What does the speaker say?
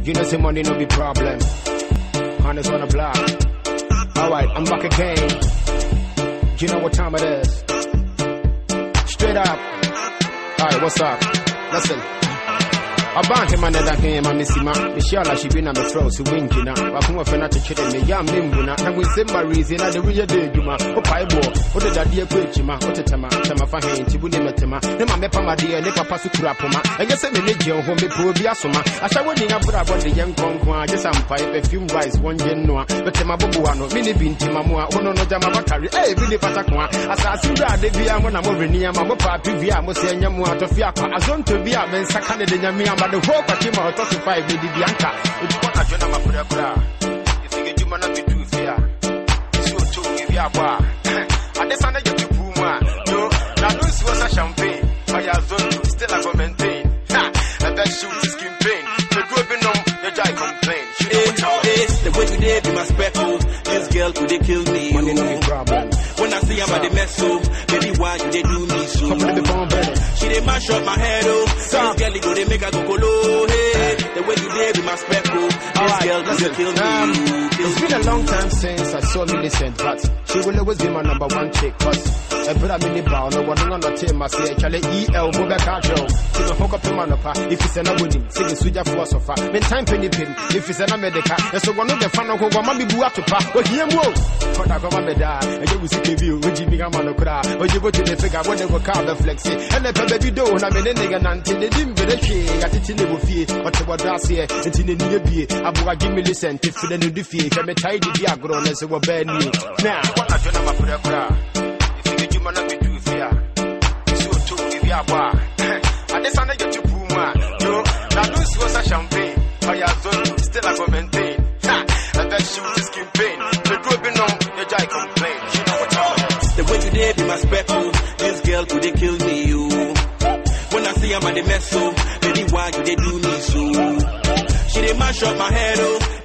You know, say money no be problem. Honest on the block. Alright, I'm back again. You know what time it is. Straight up. Alright, what's up? Listen. I bank him another game, I miss him. Michelle, she been on the throat, so winking. I come off and to chill me, young Mimbuna, and with some reason at the real day, Duma, or Piebo, what did that dear Quitchima, what a Tama, Fahin, Tibunima, Nema Pama dear, Nepa Passukurapoma, and just a minute, home before Biasoma. I shall win up about the young Conqua, just some pipe, a few rice, one genoa, but Temabuano, Mini Bin Timamua, one on Jamabakari, eh, Billy Patakwa, as I see that they be a one more near Mamma Pivia, Mosiamua, Tofiaka, as on to be a man, Sakana de Yamia. The whole party out to 5 with the Bianca. If you want to join my Pura, if you get you man be too fair, it's your two if you are bar. And this under your Puma, no, now this was a champagne. I have done still I go maintain. And that shoot is skin pain. The group in your guy complain. The way you did be my speckle. This girl could they kill me. Money no problem. When I see I'm at the mess so, baby why you they do me so? She they mash up my head oh. This girl go they make her go low. Hey, the way you did be my speckle. This girl could they kill me. It's been a long time since I saw Millicent, but she will always be my number one chick. Cause I put a mini bow, no one on the team. I say, Charlie E.L. Bobakajo. She don't hook up in Manapa. If it's an abudi, say the Suja philosopher. Then time penny pin. If it's an America, and so one of the fan of Wamami Buatupa. But here, whoa. But I come on and you will see the view with Jimmy Gamanokra. Or you go to the figure when they were carved flexi. And the baby do, and I'm in a nigga until they didn't be the key. I didn't know fear, but what does here, until the new beer. I give me listen, if the new defeat, I'm a tidy diagron as it were bad me. Now, what I don't know about if you man be too fair, so too if you are bar. And this under your Puma, yo, now this was a champagne. I have done still I go maintain. And that shoot is skin pain. The group in your guy complain. You know what I'm saying? The way you did be my speckle. This girl could they kill me, you. When I see I'm at the mess so, baby why you they do me so? She they mash up my head oh.